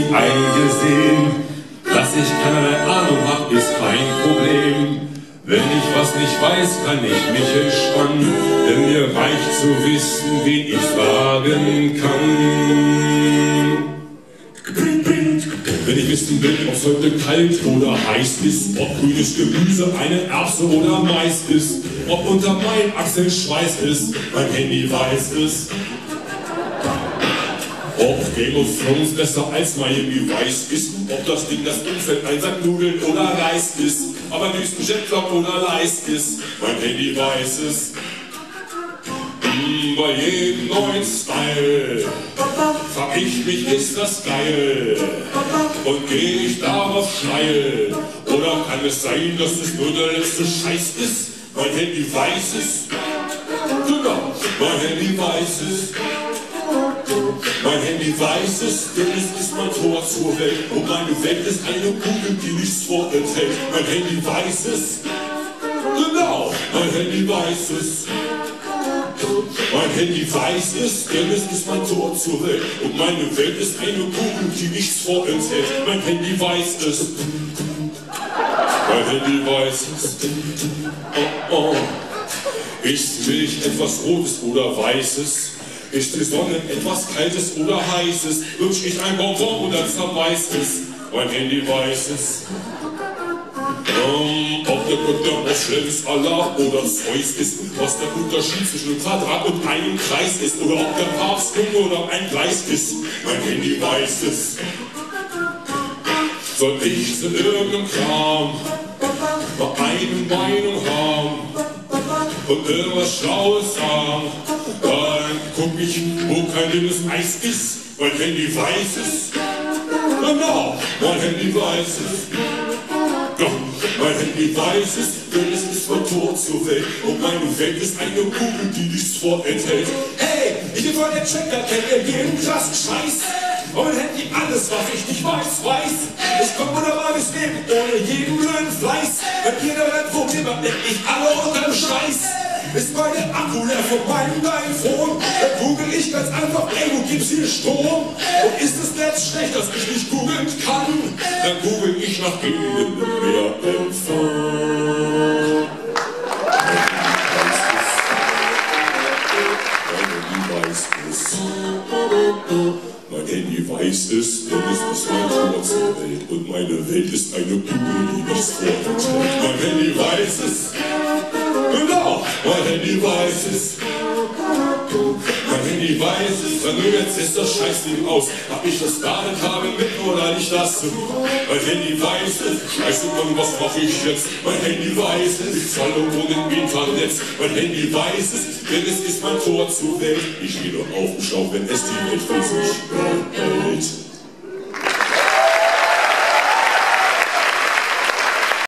Eingesehen, dass ich keinerlei Ahnung hab, ist kein Problem. Wenn ich was nicht weiß, kann ich mich entspannen, denn mir reicht zu wissen, wen ich fragen kann. Wenn ich wissen will, ob es heute kalt oder heiß ist, ob grünes Gemüse eine Erbse oder Mais ist, ob unter meinen Achseln Schweiß ist, mein Handy weiß es. Ob Game of Thrones besser als Miami Vice ist, ob das Ding das Umfeld ein Sack Nudeln oder Reis ist, ob ein Wüstenjetflop oder Leist ist, mein Handy weiß es. Bei jedem neuen Style frag ich mich, ist das geil? Und geh ich darauf steil? Oder kann es sein, dass es nur der letzte Scheiß ist? Mein Handy weiß es. Genau, mein Handy weiß es. Mein Handy weiß es, denn es ist mein Tor zur Welt. Und meine Welt ist eine Kugel, die nichts vorenthält. Mein Handy weiß es. Genau, mein Handy weiß es. Mein Handy weiß es, denn es ist mein Tor zur Welt. Und meine Welt ist eine Kugel, die nichts vorenthält. Mein Handy weiß es. Mein Handy weiß es. Oh, oh. Ist Milch etwas Rotes oder Weißes? Ist die Sonne etwas Kaltes oder Heißes? Lutsch ich ein Bonbon oder zerreißt es? Mein Handy weiß es. Ob der Gott der Moschlems Allah oder Zeus ist, was der Unterschied zwischen einem Quadrat und einem Kreis ist, oder ob der Papst Junge oder ein Geist ist, mein Handy weiß es. Soll ich zu irgendeinem Kram mal eine Meinung haben und irgendwas Schlaues sagen, dann guck ich, wo kein dünnes Eis ist, mein Handy weiß es. Genau, mein Handy weiß es. Doch, mein Handy weiß es, denn es ist mein Tor zur Welt. Und meine Welt ist eine Kugel, die nichts vorenthält. Hey, ich bin voll der Checker, kennt ihr jeden krassen Scheiß? Und mein Handy alles, was ich nicht weiß. Ich komm wunderbar durchs Leben, ohne jeden blöden Fleiß. Wenn jeder ein Problem hat, denk ich alle unterm Scheiß. Ist meine Akku leer von meinem iPhone? Dann google ich ganz einfach, ey, wo gibt's hier Strom? Und ist das Netz schlecht, dass ich nicht googeln kann? Dann google ich nach gegendem Mehrempfang. Mein Handy weiß es, denn es ist mein Tor zur Welt. Und meine Welt ist eine Kugel, die nichts vorenthält. Mein Handy weiß es. Genau, mein Handy weiß es. Mein Handy weiß es, dann nur jetzt ist das Scheißding aus. Hab ich das Badekabel mit oder nicht das? Mein Handy weiß es. Scheiße, Mann, was mach ich jetzt? Mein Handy weiß es. Ich zahle ohne im Internet. Mein Handy weiß es, denn es ist mein Tor zur Welt. Ich stehe nur auf dem Schlauch, wenn es die Welt für sich behält.